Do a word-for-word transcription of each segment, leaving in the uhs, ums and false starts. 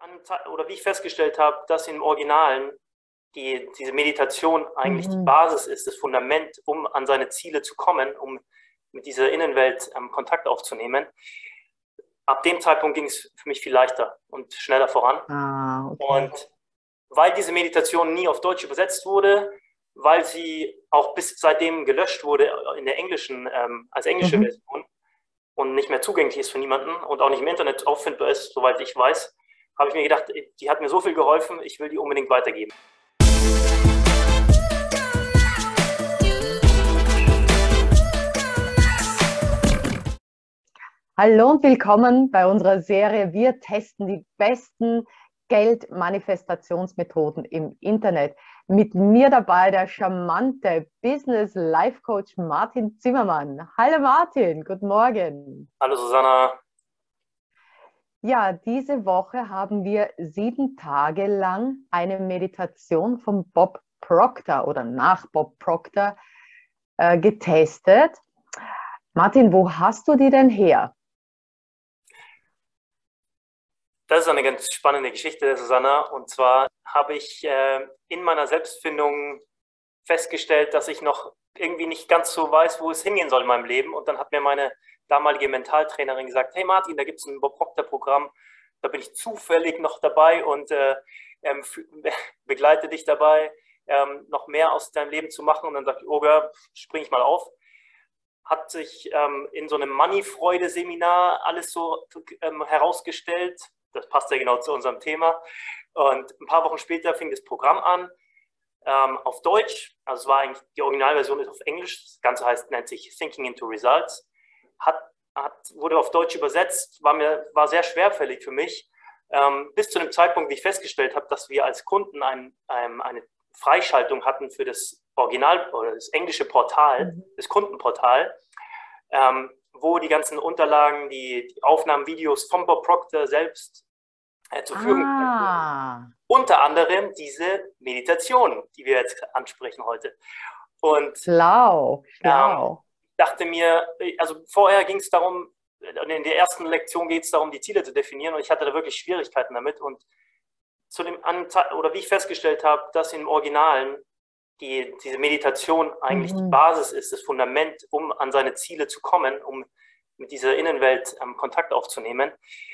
an, oder wie ich festgestellt habe, dass im Originalen die, diese Meditation eigentlich die Mhm. Basis ist, das Fundament, um an seine Ziele zu kommen, um mit dieser Innenwelt ähm, Kontakt aufzunehmen. Ab dem Zeitpunkt ging es für mich viel leichter und schneller voran. Ah, okay. Und weil diese Meditation nie auf Deutsch übersetzt wurde, weil sie auch bis seitdem gelöscht wurde in der englischen, ähm, als englische Mhm. Version und nicht mehr zugänglich ist für niemanden und auch nicht im Internet auffindbar ist, soweit ich weiß, habe ich mir gedacht, die hat mir so viel geholfen, ich will die unbedingt weitergeben. Hallo und willkommen bei unserer Serie. Wir testen die besten Geldmanifestationsmethoden im Internet. Mit mir dabei der charmante Business Life Coach Martin Zimmermann. Hallo Martin, guten Morgen. Hallo Susanna. Ja, diese Woche haben wir sieben Tage lang eine Meditation von Bob Proctor oder nach Bob Proctor äh, getestet. Martin, wo hast du die denn her? Das ist eine ganz spannende Geschichte, Susanna. Und zwar habe ich äh, in meiner Selbstfindung festgestellt, dass ich noch irgendwie nicht ganz so weiß, wo es hingehen soll in meinem Leben. Und dann hat mir meine damalige Mentaltrainerin gesagt, hey Martin, da gibt es ein Bob Proctor-Programm, da bin ich zufällig noch dabei und äh, ähm, begleite dich dabei, ähm, noch mehr aus deinem Leben zu machen. Und dann dachte ich, oh ja, springe ich mal auf. Hat sich ähm, in so einem Money-Freude-Seminar alles so ähm, herausgestellt. Das passt ja genau zu unserem Thema. Und ein paar Wochen später fing das Programm an, ähm, auf Deutsch. Also es war eigentlich, die Originalversion ist auf Englisch. Das Ganze heißt, nennt sich Thinking into Results. Hat, hat, wurde auf Deutsch übersetzt, war, mir, war sehr schwerfällig für mich. Ähm, bis zu dem Zeitpunkt, wie ich festgestellt habe, dass wir als Kunden ein, ein, eine Freischaltung hatten für das Original oder das englische Portal, Mhm. das Kundenportal, ähm, wo die ganzen Unterlagen, die, die Aufnahmen, Videos von Bob Proctor selbst äh, zur Verfügung gestellt wurden. Ah, Unter anderem diese Meditation, die wir jetzt ansprechen heute. Und schlau, ähm, schlau. dachte mir, also vorher ging es darum, in der ersten Lektion geht es darum, die Ziele zu definieren und ich hatte da wirklich Schwierigkeiten damit und zu dem, oder wie ich festgestellt habe, dass im Originalen die, diese Meditation eigentlich die Mhm. Basis ist, das Fundament, um an seine Ziele zu kommen, um mit dieser Innenwelt ähm, Kontakt aufzunehmen.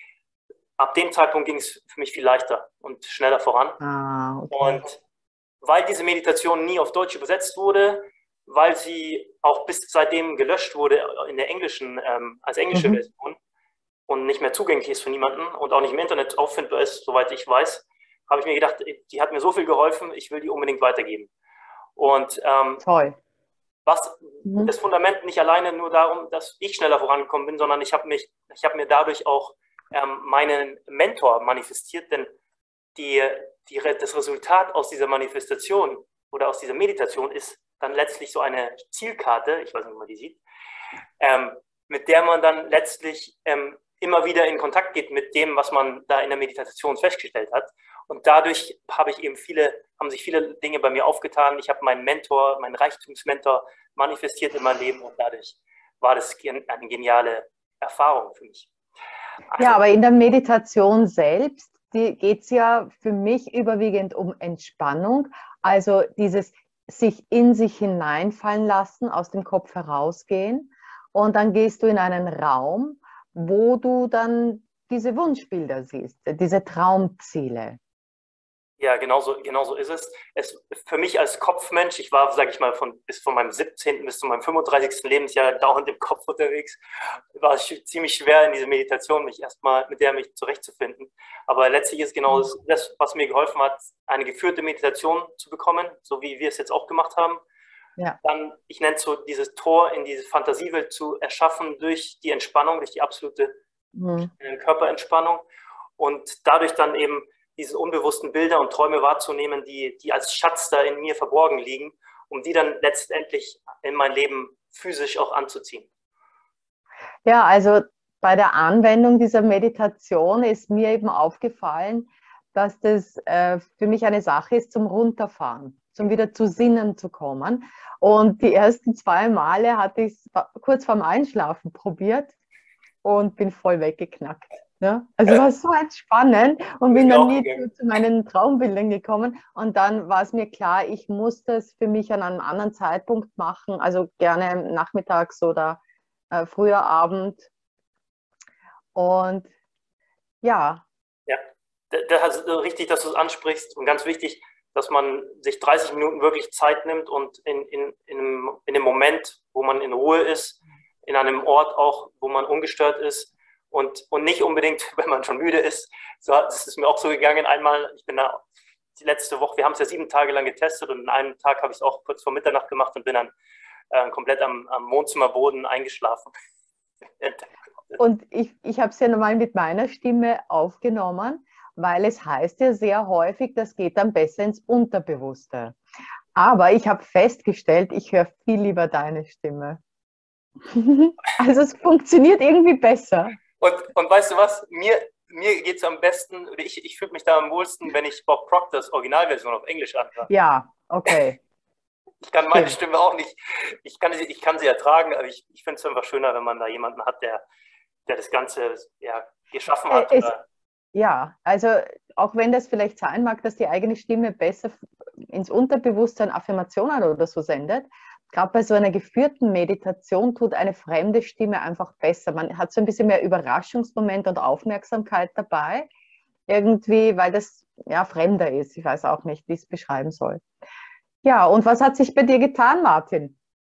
Ab dem Zeitpunkt ging es für mich viel leichter und schneller voran. Ah, okay. Und weil diese Meditation nie auf Deutsch übersetzt wurde, weil sie auch bis seitdem gelöscht wurde in der englischen, ähm, als englische Mhm. Version und nicht mehr zugänglich ist für niemanden und auch nicht im Internet auffindbar ist, soweit ich weiß, habe ich mir gedacht, die hat mir so viel geholfen, ich will die unbedingt weitergeben. Und ähm, Toll. was Mhm. das Fundament nicht alleine nur darum, dass ich schneller vorangekommen bin, sondern ich habe mich, ich habe mir dadurch auch ähm, meinen Mentor manifestiert, denn die, die, das Resultat aus dieser Manifestation oder aus dieser Meditation ist dann letztlich so eine Zielkarte, ich weiß nicht, ob man die sieht, ähm, mit der man dann letztlich ähm, immer wieder in Kontakt geht mit dem, was man da in der Meditation festgestellt hat. Und dadurch habe ich eben viele, haben sich viele Dinge bei mir aufgetan. Ich habe meinen Mentor, meinen Reichtumsmentor manifestiert in meinem Leben und dadurch war das eine geniale Erfahrung für mich. Ja, Also, aber in der Meditation selbst, die geht es ja für mich überwiegend um Entspannung. Also dieses sich in sich hineinfallen lassen, aus dem Kopf herausgehen. Und dann gehst du in einen Raum, wo du dann diese Wunschbilder siehst, diese Traumziele. ja, genau so, genau so ist es. es. Für mich als Kopfmensch, ich war, sage ich mal, von, bis von meinem siebzehnten bis zu meinem fünfunddreißigsten Lebensjahr dauernd im Kopf unterwegs, war es ziemlich schwer in diese Meditation, mich erstmal mit der mich zurechtzufinden. Aber letztlich ist genau das, das, was mir geholfen hat, eine geführte Meditation zu bekommen, so wie wir es jetzt auch gemacht haben. Ja. Dann, ich nenne es so, dieses Tor in diese Fantasiewelt zu erschaffen durch die Entspannung, durch die absolute Mhm. Körperentspannung und dadurch dann eben diese unbewussten Bilder und Träume wahrzunehmen, die, die als Schatz da in mir verborgen liegen, um die dann letztendlich in mein Leben physisch auch anzuziehen. Ja, also bei der Anwendung dieser Meditation ist mir eben aufgefallen, dass das äh, für mich eine Sache ist zum Runterfahren, zum wieder zu Sinnen zu kommen. Und die ersten zwei Male hatte ich es kurz vorm Einschlafen probiert und bin voll weggeknackt. Ja, also war so entspannend und Ist bin mir dann auch nie gegangen. zu, zu meinen Traumbildern gekommen. Und dann war es mir klar, ich muss das für mich an einem anderen Zeitpunkt machen, also gerne nachmittags oder äh, früher Abend. Und ja, Ja, das ist richtig, dass du es ansprichst und ganz wichtig, dass man sich dreißig Minuten wirklich Zeit nimmt und in, in, in, einem, in dem Moment, wo man in Ruhe ist, in einem Ort auch, wo man ungestört ist und, und nicht unbedingt, wenn man schon müde ist. So, das ist mir auch so gegangen einmal. Ich bin da die letzte Woche, wir haben es ja sieben Tage lang getestet und an einem Tag habe ich es auch kurz vor Mitternacht gemacht und bin dann äh, komplett am, am Wohnzimmerboden eingeschlafen. und ich, ich habe es ja nochmal mit meiner Stimme aufgenommen, weil es heißt ja sehr häufig, das geht dann besser ins Unterbewusste. Aber ich habe festgestellt, ich höre viel lieber deine Stimme. Also es funktioniert irgendwie besser. Und, und weißt du was? Mir, mir geht es am besten, oder ich, ich fühle mich da am wohlsten, wenn ich Bob Proctors Originalversion auf Englisch anhöre. Ja, okay, Ich kann meine stimmt. Stimme auch nicht, ich kann sie, ich kann sie ertragen, aber ich, ich finde es einfach schöner, wenn man da jemanden hat, der, der das Ganze ja, geschaffen Äh, hat. Es, Oder, ja, also auch wenn das vielleicht sein mag, dass die eigene Stimme besser ins Unterbewusstsein Affirmationen oder so sendet, gerade bei so einer geführten Meditation tut eine fremde Stimme einfach besser. Man hat so ein bisschen mehr Überraschungsmoment und Aufmerksamkeit dabei, irgendwie, weil das ja fremder ist. Ich weiß auch nicht, wie ich es beschreiben soll. Ja, und was hat sich bei dir getan, Martin,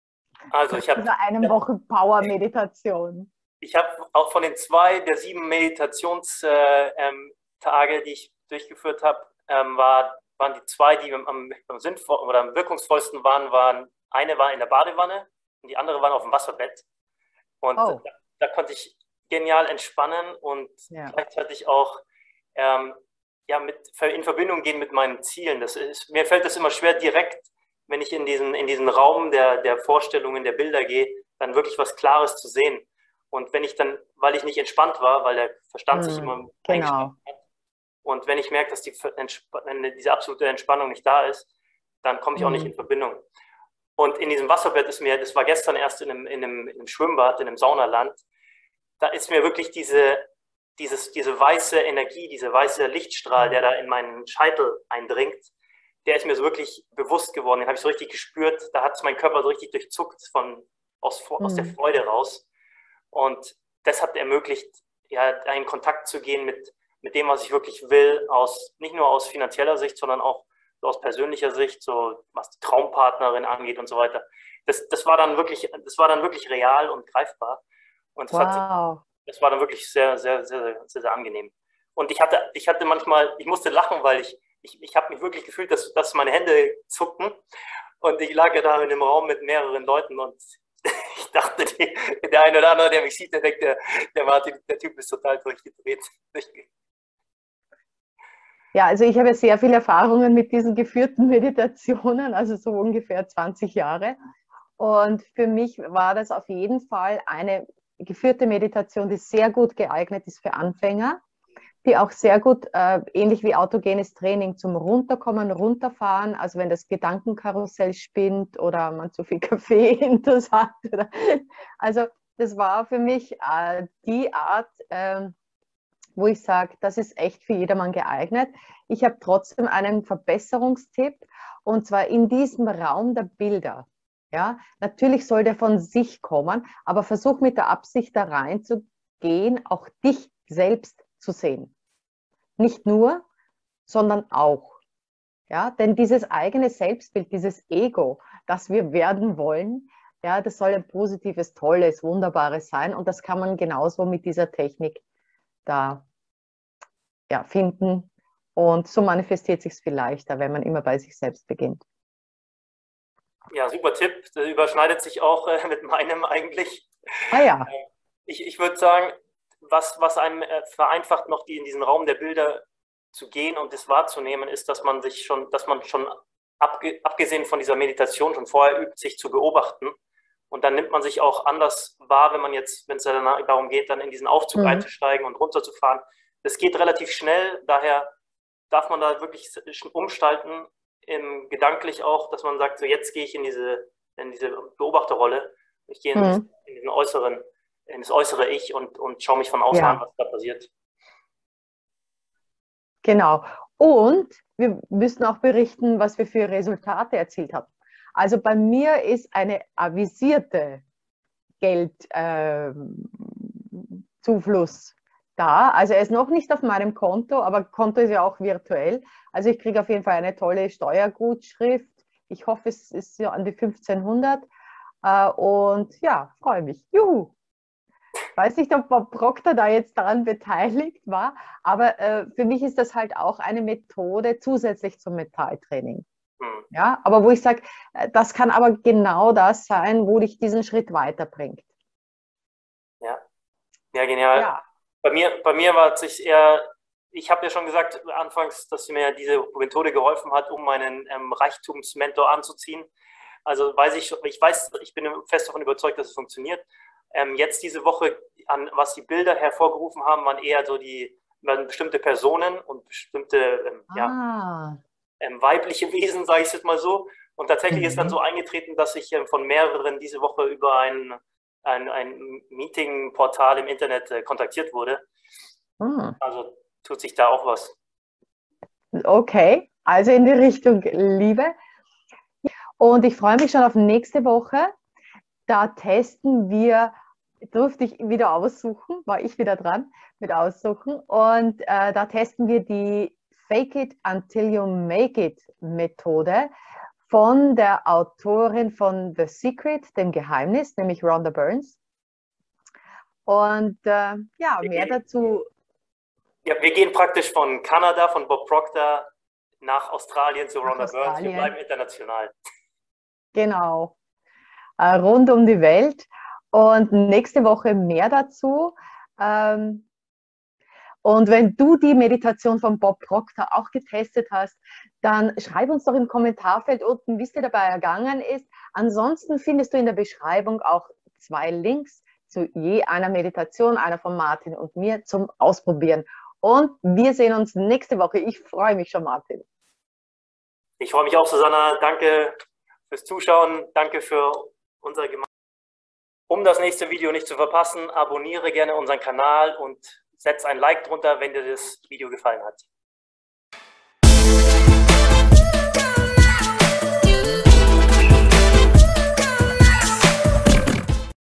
also nach ich habe dieser einen Woche Power-Meditation? ich hab auch von den zwei der sieben Meditationstage, äh, ähm, Tage, die ich durchgeführt habe, ähm, war, waren die zwei, die am, am sinnvoll oder am wirkungsvollsten waren, waren, eine war in der Badewanne und die andere war auf dem Wasserbett. Und da, Oh, da konnte ich genial entspannen und ja. gleichzeitig auch ähm, ja, mit, in Verbindung gehen mit meinen Zielen. Das ist, mir fällt das immer schwer, direkt, wenn ich in diesen, in diesen Raum der, der Vorstellungen, der Bilder gehe, dann wirklich was Klares zu sehen. Und wenn ich dann, weil ich nicht entspannt war, weil der Verstand sich Hm, immer eingeschränkt genau. hat, und wenn ich merke, dass die, wenn diese absolute Entspannung nicht da ist, dann komme ich auch nicht Hm, in Verbindung. Und in diesem Wasserbett ist mir, das war gestern erst in einem, in einem, in einem Schwimmbad, in einem Saunaland, da ist mir wirklich diese, dieses, diese weiße Energie, dieser weiße Lichtstrahl, der da in meinen Scheitel eindringt, der ist mir so wirklich bewusst geworden. Den habe ich so richtig gespürt. Da hat es mein Körper so richtig durchzuckt von, aus, aus der hm, Freude raus. Und das hat ermöglicht, ja, in Kontakt zu gehen mit, mit dem, was ich wirklich will, aus, nicht nur aus finanzieller Sicht, sondern auch so aus persönlicher Sicht, so was die Traumpartnerin angeht und so weiter. Das, das war dann wirklich, das war dann wirklich real und greifbar. Und das hat, wow. das war dann wirklich sehr, sehr, sehr, sehr, sehr, sehr angenehm. Und ich hatte, ich hatte manchmal, ich musste lachen, weil ich, ich, ich habe mich wirklich gefühlt, dass, dass meine Hände zuckten. Und ich lag ja da in einem Raum mit mehreren Leuten und ich dachte, die, der eine oder andere, der mich sieht, der denkt, der, der Martin, der Typ ist total durchgedreht. Ja, also ich habe sehr viele Erfahrungen mit diesen geführten Meditationen, also so ungefähr zwanzig Jahre. Und für mich war das auf jeden Fall eine geführte Meditation, die sehr gut geeignet ist für Anfänger, die auch sehr gut, äh, ähnlich wie autogenes Training, zum Runterkommen, Runterfahren, also wenn das Gedankenkarussell spinnt oder man zu viel Kaffee intus hat. Oder, also das war für mich äh, die Art, äh, wo ich sage, das ist echt für jedermann geeignet. Ich habe trotzdem einen Verbesserungstipp, und zwar in diesem Raum der Bilder. Ja, natürlich soll der von sich kommen, aber versuch mit der Absicht da reinzugehen, auch dich selbst zu sehen. Nicht nur, sondern auch. Ja, denn dieses eigene Selbstbild, dieses Ego, das wir werden wollen, ja, das soll ein positives, tolles, wunderbares sein, und das kann man genauso mit dieser Technik da ja, finden. Und so manifestiert sich es viel leichter, wenn man immer bei sich selbst beginnt. Ja, super Tipp. Das überschneidet sich auch äh, mit meinem eigentlich. Ah ja. Ich, ich würde sagen, was, was einem äh, vereinfacht, noch die in diesen Raum der Bilder zu gehen und das wahrzunehmen, ist, dass man sich schon, dass man schon abge, abgesehen von dieser Meditation schon vorher übt, sich zu beobachten. Und dann nimmt man sich auch anders wahr, wenn man jetzt, wenn es darum geht, dann in diesen Aufzug Mhm. einzusteigen und runterzufahren. Das geht relativ schnell, daher darf man da wirklich umstalten, im, gedanklich auch, dass man sagt, so jetzt gehe ich in diese, in diese Beobachterrolle, ich gehe in, diesen, Mhm. in diesen äußeren, in das äußere Ich und, und schaue mich von außen an, Ja, was da passiert. Genau. Und wir müssen auch berichten, was wir für Resultate erzielt haben. Also bei mir ist eine avisierte Geldzufluss äh, da. Also er ist noch nicht auf meinem Konto, aber Konto ist ja auch virtuell. Also ich kriege auf jeden Fall eine tolle Steuergutschrift. Ich hoffe, es ist ja an die fünfzehnhundert. Äh, und ja, freue mich. Juhu! Weiß nicht, ob Bob Proctor da jetzt daran beteiligt war, aber äh, für mich ist das halt auch eine Methode zusätzlich zum Mentaltraining. Hm. Ja, aber wo ich sage, das kann aber genau das sein, wo dich diesen Schritt weiterbringt. Ja, ja, genial. Ja. Bei mir, bei mir war es sich eher, ich habe ja schon gesagt anfangs, dass mir diese Methode geholfen hat, um meinen ähm, Reichtumsmentor anzuziehen. Also weiß ich, ich weiß, ich bin fest davon überzeugt, dass es funktioniert. Ähm, jetzt diese Woche, an was die Bilder hervorgerufen haben, waren eher so die waren bestimmte Personen und bestimmte ähm, Ah. ja, ähm, weibliche Wesen, sage ich jetzt mal so. Und tatsächlich mhm. ist dann so eingetreten, dass ich ähm, von mehreren diese Woche über ein, ein, ein Meeting-Portal im Internet äh, kontaktiert wurde. Mhm. Also tut sich da auch was. Okay, also in die Richtung Liebe. Und ich freue mich schon auf nächste Woche. Da testen wir, durfte ich wieder aussuchen, war ich wieder dran mit aussuchen. Und äh, da testen wir die Fake it until you make it Methode von der Autorin von The Secret, dem Geheimnis, nämlich Rhonda Burns. Und äh, ja, wir mehr gehen, dazu. Ja, wir gehen praktisch von Kanada, von Bob Proctor nach Australien zu Rhonda Burns. Wir bleiben international. Genau. Äh, rund um die Welt. Und nächste Woche mehr dazu. Ähm, Und wenn du die Meditation von Bob Proctor auch getestet hast, dann schreib uns doch im Kommentarfeld unten, wie es dir dabei ergangen ist. Ansonsten findest du in der Beschreibung auch zwei Links zu je einer Meditation, einer von Martin und mir zum Ausprobieren. Und wir sehen uns nächste Woche. Ich freue mich schon, Martin. Ich freue mich auch, Susanna. Danke fürs Zuschauen. Danke für unsere Gemeinschaft. Um das nächste Video nicht zu verpassen, abonniere gerne unseren Kanal und setz ein Like drunter, wenn dir das Video gefallen hat.